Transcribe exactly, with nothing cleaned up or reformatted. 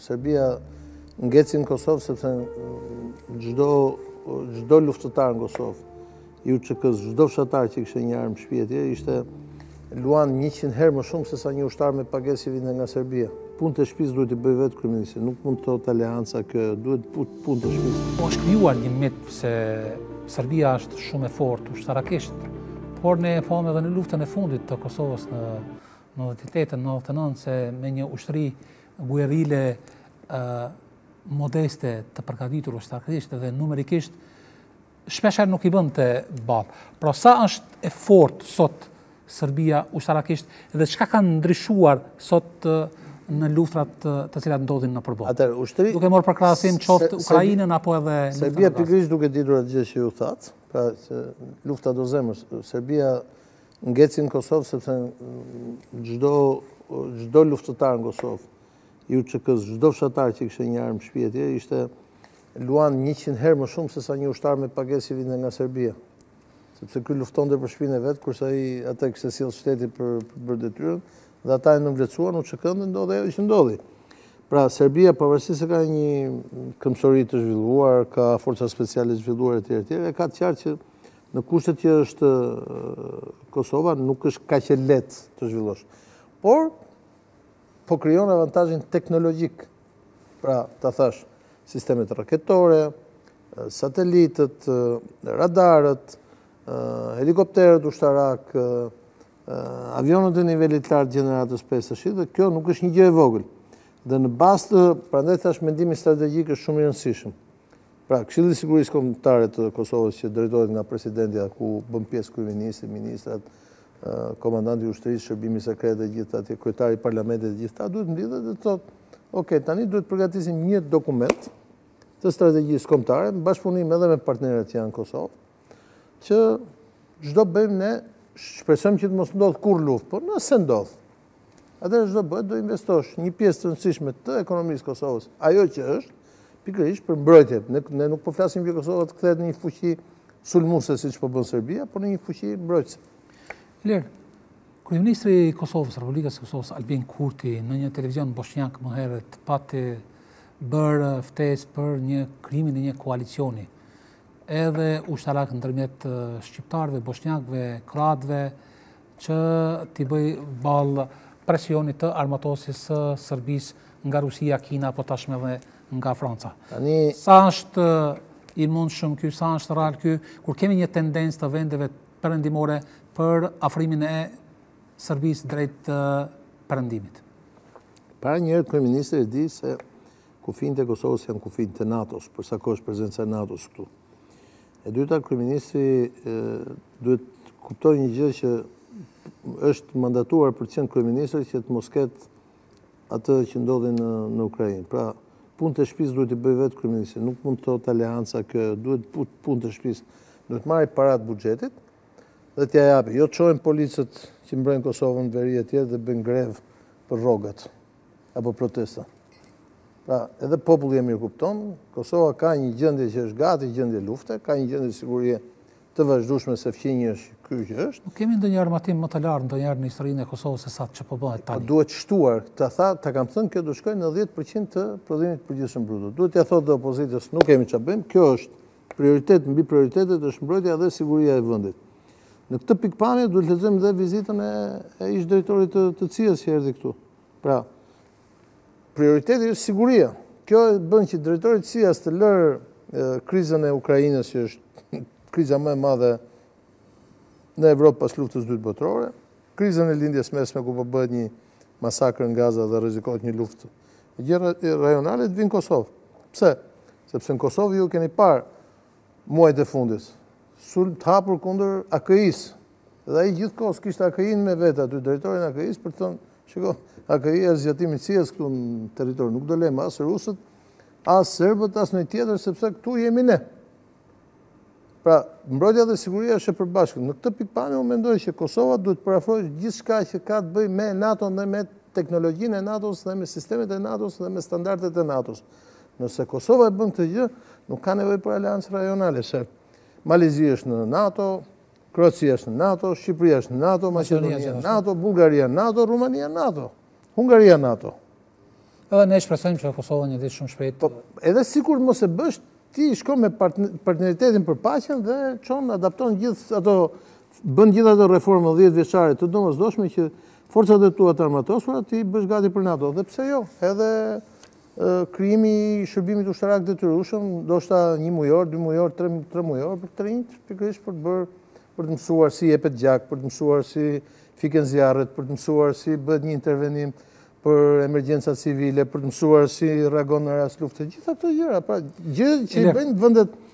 Serbia ngeci në Kosovë sepse çdo çdo luftëtar në Kosovë, I U Ç K-s, çdo fshatar që kishte një armë në shtëpi atje, ishte luan njëqind herë më shumë se sa një ushtar me pagesë që vinte nga Serbia. Punë të shtëpisë duhet I bëj vetë kryeministri, nuk mund të thotë aleanca kë, duhet punë të shtëpisë. Po është krijuar një mit se Serbia është shumë e fortë ushtarakisht, por ne e pam edhe në luftën e fundit të Kosovës në nëntëdhjetë e tetë nëntëdhjetë e nëntë se me një ushtri guerrile uh, modeste të përgatitur ushtarakisht dhe numerikisht shpeshherë nuk I bën të ballë. Pra sa është e fortë sot Serbia ushtarakisht dhe çka ka ndryshuar sot uh, në luftrat të cilat ndodhin në përballë. Atëherë, ushtri duke marrë për krahasim qoftë Ukrainën apo edhe Serbia pikërisht duke ditur atë gjë që ju thatë, pra që lufta do zemrës, Serbia ngeci në Kosovë sepse çdo çdo luftëtar në Kosovë, I U Ç K-s, çdo fshatar që kishte një armë në shtëpi atje, ishte luan njëqind herë më shumë se sa një ushtar me pagesë që vinte nga Serbia. Sepse ky luftonte për shtëpinë e vet, kurse ai atë kishte sjell shteti për për detyrën, dhe ata e nënvlerësuan U Ç K-n dhe ndodhi ajo që ndodhi. Pra, Serbia, pavarësisht se ka një këmbësori të zhvilluar, ka forca speciale të zhvilluar etj etj, e ka të qartë që në kushtet që është Kosova nuk është kaq e lehtë të zhvillosh. Por po krijon avantazhin teknologjik. Pra, ta thash, sistemet raketore, satelitët, radarët, helikopterët ushtarak, avionët e nivelit lartë gjeneratës pesë të shi, dhe kjo nuk është një gjë e vogël. Dhe në bazë të, prandaj thash, mendimi strategjik është shumë I rëndësishëm. Pra, Këshilli I Sigurisë Kombëtare të Kosovës që drejtohet nga presidentja, ku bën pjesë kryeministri, ministrat, komandanti I ushtrisë, shërbimi sekret dhe gjithë atje, kryetari I parlamentit dhe gjithë ta, duhet mblidhet dhe të thotë, ok, tani duhet përgatisim një dokument të strategjisë kombëtare, në bashkëpunim edhe me partnerët që janë në Kosovë, që çdo bëjmë ne, shpresojmë që të mos ndodhë kur luftë, por nëse ndodhë, atëherë çdo bëhet do investosh një pjesë të rëndësishme të ekonomisë Kosovës, ajo që është pikërisht për mbrojtje. Ne, ne nuk po flasim që Kosova të kthehet në një fuqi sulmuese siç po bën Serbia, por në një fuqi mbrojtëse. Ler, kryeministri I Kosovës, Republikës së Kosovës, Albin Kurti, në një televizion bosnjak më herët pati bërë ftesë për një krijimin e një koalicioni, edhe ushtarak ndërmjet shqiptarëve, bosnjakëve, kroatëve, që t'i bëj ballë presionit të armatosjes së Serbisë nga Rusia, Kina, apo tashmë edhe nga Franca. Tani, sa është I mundshëm ky, sa është real ky, kur kemi një tendencë të vendeve perëndimore për afrimin e Serbisë drejt perëndimit? Para njëherë kryeministri e di se kufijtë e Kosovës janë kufijtë të NATO-s, për sa kohë është prezenca e NATO-s këtu. E dyta, kryeministri duhet kuptoj një gjë që është mandatuar për të qenë kryeministri që të mos ketë atë që ndodhi në, në Ukrainë. Pra, punë të shtëpisë duhet I bëj vetë kryeministri, nuk mund të thotë aleanca kë, duhet punë të shtëpisë, duhet marrë paratë buxhetit dhe t'ja japi. Jo të çojnë policët që mbrojnë Kosovën në veri e tjerë dhe bëjnë grevë për rrogat apo protesta. Pra, edhe populli e mirë kupton, Kosova ka një gjendje që është gati gjendje lufte, ka një gjendje sigurie të vazhdueshme se fqinji është ky që është. Nuk kemi ndonjë armatim më të lartë ndonjëherë në historinë e Kosovës se sa që po bëhet tani. Duhet shtuar, ta tha, ta kam thënë, kjo do shkojë në dhjetë përqind të prodhimit të përgjithshëm bruto. Duhet t'ia thotë opozitës, nuk kemi çfarë bëjmë, kjo është prioritet mbi prioritetet, është mbrojtja dhe siguria e vendit. Në këtë pikpamje duhet të lexojmë dhe vizitën e, e ish drejtorit të, të C I A-s që erdhi këtu. Pra, prioriteti është siguria. Kjo bën që drejtori I C I A-s të lërë krizën e Ukrainës, që është kriza më e madhe në Evropë pas luftës dytë botërore, krizën e lindjes mesme ku po bëhet një masakër në Gaza dhe rrezikohet një luftë. Gjëra rajonale të vinë në Kosovë. Pse? Sepse në Kosovë ju keni parë muajt e fundit sulm të hapur kundër A K I-s. Dhe ai gjithkohës kishte A K I-n me vetë aty, drejtorin A K I-s, për të thënë, shiko, A K I-ja është zgjatimi I C I A-s këtu në territor, nuk do lejmë as rusët, as serbët, as ndonjë tjetër, sepse këtu jemi ne. Pra, mbrojtja dhe siguria është e përbashkët. Në këtë pikpamje unë mendoj që Kosova duhet të parafrojë gjithçka që ka të bëjë me NATO-n dhe me teknologjinë e NATO-s dhe me sistemet e NATO-s dhe me standardet e NATO-s. Nëse Kosova e bën këtë gjë, nuk ka nevojë për aleancë rajonale, se Malizia është në NATO, Kroacia është në NATO, Shqipëria është në NATO, Maqedonia në NATO, Bullgaria në NATO, Rumania në NATO, Hungaria në NATO. Edhe ne shpresojmë që Kosova një ditë shumë shpejt. Po, edhe sikur mos e bësh, ti shko me partneritetin për paqen dhe çon adapton gjithë ato, bën gjithë ato reforma dhjetë vjeçare të domosdoshme që forcat e tua të armatosura ti bësh gati për NATO. Dhe pse jo? Edhe krijimi i shërbimit ushtarak detyrueshëm, ndoshta një mujor, dy mujor, tre, tre mujor për të rinjt, pikërisht për të bërë, për të mësuar si jepet gjak, për të mësuar si fiken zjarret, për të mësuar si bëhet një intervenim për emergjenca civile, për të mësuar si reagon në rast lufte. Gjitha këto gjëra, pra gjë që i bëjnë vendet